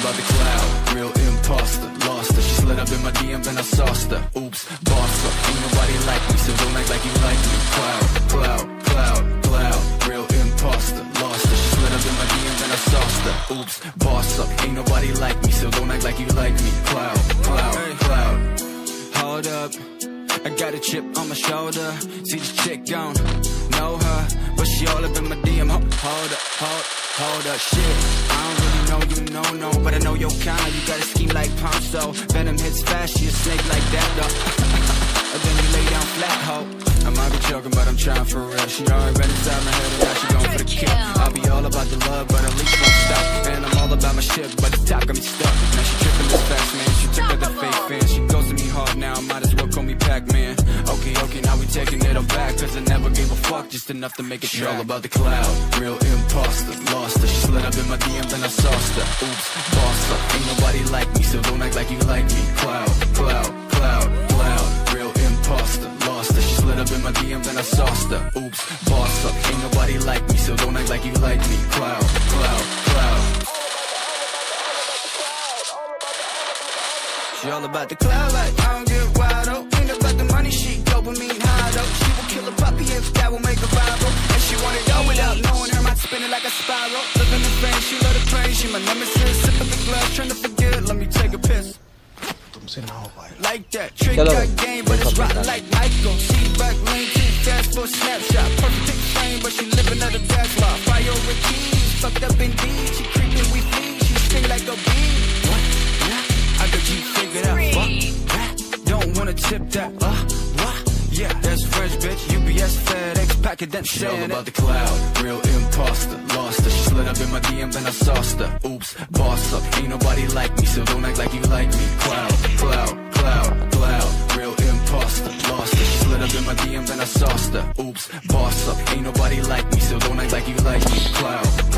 about the cloud, real imposter. Lost her, she slid up in my DM and I sauced her. Oops, boss up, ain't nobody like me, so don't act like you like me. Cloud, cloud, cloud, cloud, real imposter. Lost her, she slid up in my DM and I sauced her. Oops, boss up, ain't nobody like me, so don't act like you like me. Cloud, cloud, cloud. Hold up, I got a chip on my shoulder. See this chick gone, know her, but she all up in my DM. Hold up, hold up, shit. I don't really know you, no, but I know your kind. You got a scheme like Ponzo. Venom hits fast, she a snake like that, though. And then you lay down flat, ho. I might be joking, but I'm trying for real. She already been inside my head, and now she going for the kill. I'll be all about the love, but at least won't stop. And I'm all about my shit, but the top got me stuck. Now she tripping this fast, man. She took out the fake fan. She goes to me hard now, might as well call me Pac-Man. Okay, now we taking it all back, cause I never gave a fuck, just enough to make it track. She all about the cloud, real imposter. Lost her, she slid up in my DM, then I sauced her. Oops, boss up, ain't nobody like me, so don't act like you like me. Cloud, cloud, cloud, cloud, real imposter. Lost her, she slid up in my DM, then I sauced her. Oops, boss up, ain't nobody like me, so don't act like you like me. Cloud, cloud, cloud. She all about the cloud, like I don't get wild, oh. Ain't about the money, she dopamine high, though. She will kill a puppy if that will make her viral. And she want it all without knowing her mind spinning like a spiral. Living in fame, she love the pain, she my nemesis. Sip of the glass, trying to forget, let me take a piss. Like that, trick got game, but it's rotten like Michael. See back lane, too fast for a snapshot. Perfect frame, but she living at a backslide. Priorities, fucked up indeed. She creeping, we flee, she sting like a bee. I got you figured out, fuck. Don't wanna tip that, what? Yeah, that's French, bitch. UPS, FedEx, packet that shit. She all about the cloud, real imposter. Lost her, she slid up in my DM, then I sauced her. Oops, boss up, ain't nobody like me, so don't act like you like me. Cloud, cloud, cloud, cloud, real imposter. Lost her, she slid up in my DM, then I sauced her. Oops, boss up, ain't nobody like me, so don't act like you like me. Cloud.